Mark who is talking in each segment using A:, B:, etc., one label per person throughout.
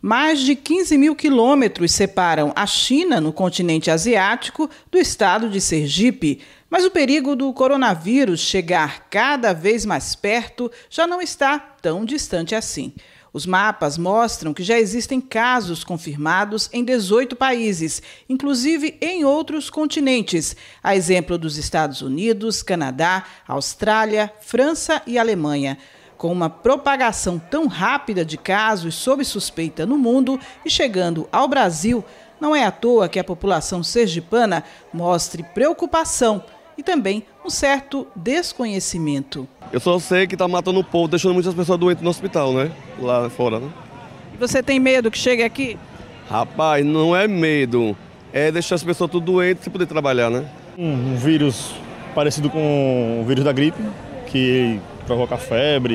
A: Mais de 15 mil quilômetros separam a China, no continente asiático, do estado de Sergipe. Mas o perigo do coronavírus chegar cada vez mais perto já não está tão distante assim. Os mapas mostram que já existem casos confirmados em 18 países, inclusive em outros continentes, a exemplo dos Estados Unidos, Canadá, Austrália, França e Alemanha. Com uma propagação tão rápida de casos sob suspeita no mundo e chegando ao Brasil, não é à toa que a população sergipana mostre preocupação e também um certo desconhecimento.
B: Eu só sei que está matando o povo, deixando muitas pessoas doentes no hospital, né? Lá fora, né?
A: E você tem medo que chegue aqui?
B: Rapaz, não é medo. É deixar as pessoas tudo doentes sem poder trabalhar, né?
C: Um vírus parecido com o vírus da gripe, que provoca febre,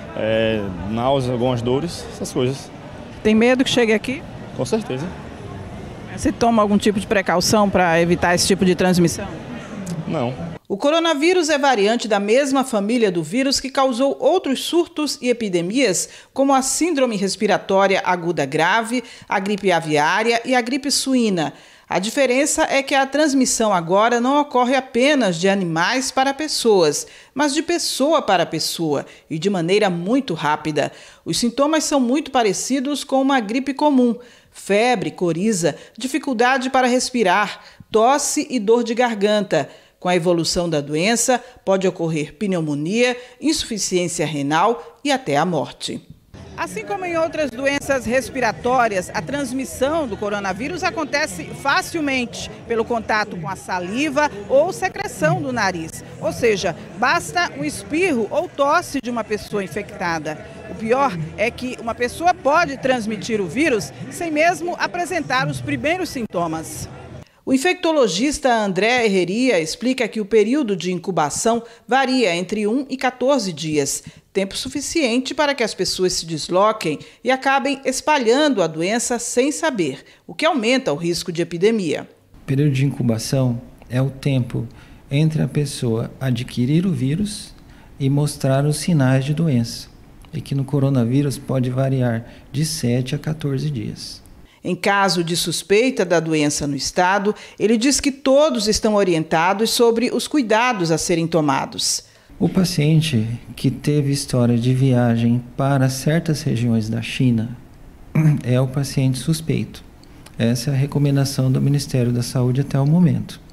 C: náusea, algumas dores, essas coisas.
A: Tem medo que chegue aqui?
C: Com certeza.
A: Você toma algum tipo de precaução para evitar esse tipo de transmissão?
C: Não.
A: O coronavírus é variante da mesma família do vírus que causou outros surtos e epidemias, como a síndrome respiratória aguda grave, a gripe aviária e a gripe suína. A diferença é que a transmissão agora não ocorre apenas de animais para pessoas, mas de pessoa para pessoa e de maneira muito rápida. Os sintomas são muito parecidos com uma gripe comum: febre, coriza, dificuldade para respirar, tosse e dor de garganta. Com a evolução da doença, pode ocorrer pneumonia, insuficiência renal e até a morte. Assim como em outras doenças respiratórias, a transmissão do coronavírus acontece facilmente pelo contato com a saliva ou secreção do nariz. Ou seja, basta um espirro ou tosse de uma pessoa infectada. O pior é que uma pessoa pode transmitir o vírus sem mesmo apresentar os primeiros sintomas. O infectologista André Herreria explica que o período de incubação varia entre 1 e 14 dias, tempo suficiente para que as pessoas se desloquem e acabem espalhando a doença sem saber, o que aumenta o risco de epidemia.
D: O período de incubação é o tempo entre a pessoa adquirir o vírus e mostrar os sinais de doença, e que no coronavírus pode variar de 7 a 14 dias.
A: Em caso de suspeita da doença no estado, ele diz que todos estão orientados sobre os cuidados a serem tomados.
D: O paciente que teve história de viagem para certas regiões da China é o paciente suspeito. Essa é a recomendação do Ministério da Saúde até o momento.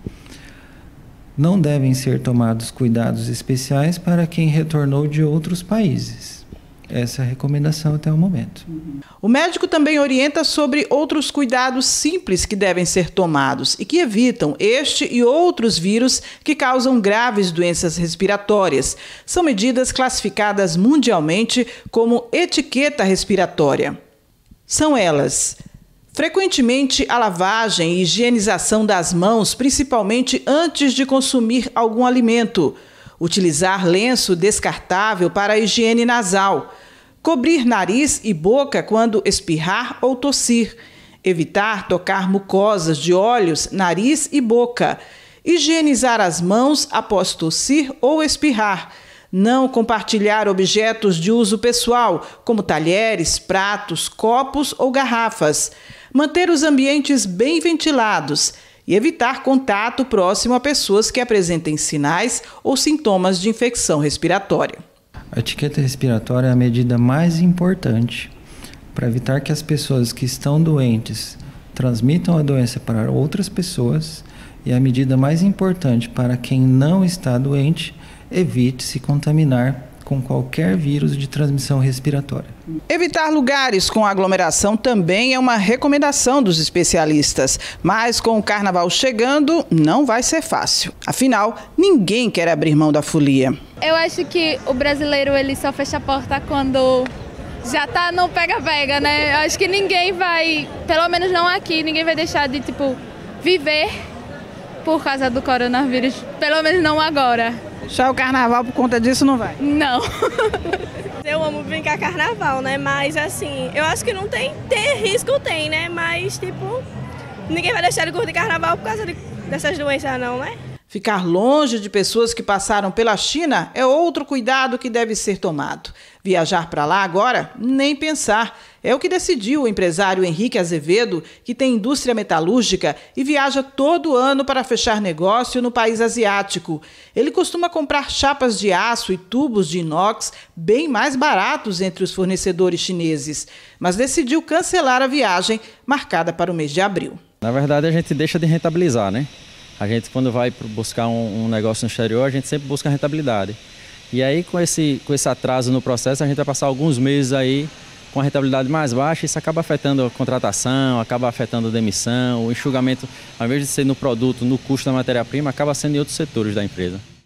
D: Não devem ser tomados cuidados especiais para quem retornou de outros países. Essa é a recomendação até o momento.
A: O médico também orienta sobre outros cuidados simples que devem ser tomados e que evitam este e outros vírus que causam graves doenças respiratórias. São medidas classificadas mundialmente como etiqueta respiratória. São elas: frequentemente a lavagem e higienização das mãos, principalmente antes de consumir algum alimento. Utilizar lenço descartável para a higiene nasal. Cobrir nariz e boca quando espirrar ou tossir. Evitar tocar mucosas de olhos, nariz e boca. Higienizar as mãos após tossir ou espirrar. Não compartilhar objetos de uso pessoal, como talheres, pratos, copos ou garrafas. Manter os ambientes bem ventilados. E evitar contato próximo a pessoas que apresentem sinais ou sintomas de infecção respiratória.
D: A etiqueta respiratória é a medida mais importante para evitar que as pessoas que estão doentes transmitam a doença para outras pessoas, e a medida mais importante para quem não está doente, evite se contaminar com qualquer vírus de transmissão respiratória.
A: Evitar lugares com aglomeração também é uma recomendação dos especialistas, mas com o carnaval chegando, não vai ser fácil. Afinal, ninguém quer abrir mão da folia.
E: Eu acho que o brasileiro ele só fecha a porta quando já tá no pega-pega, né? Eu acho que ninguém vai, pelo menos não aqui, ninguém vai deixar de, viver por causa do coronavírus, pelo menos não agora.
A: Já o carnaval por conta disso não vai?
E: Não.
F: Eu amo brincar carnaval, né? Mas assim, eu acho que não tem, risco tem, né? Mas ninguém vai deixar de curtir carnaval por causa dessas doenças não, né?
A: Ficar longe de pessoas que passaram pela China é outro cuidado que deve ser tomado. Viajar para lá agora? Nem pensar. É o que decidiu o empresário Henrique Azevedo, que tem indústria metalúrgica e viaja todo ano para fechar negócio no país asiático. Ele costuma comprar chapas de aço e tubos de inox bem mais baratos entre os fornecedores chineses, mas decidiu cancelar a viagem marcada para o mês de abril.
G: Na verdade, a gente deixa de rentabilizar, né? A gente, quando vai buscar um negócio no exterior, a gente sempre busca rentabilidade. E aí, com esse atraso no processo, a gente vai passar alguns meses aí com a rentabilidade mais baixa. Isso acaba afetando a contratação, acaba afetando a demissão, o enxugamento, ao invés de ser no produto, no custo da matéria-prima, acaba sendo em outros setores da empresa.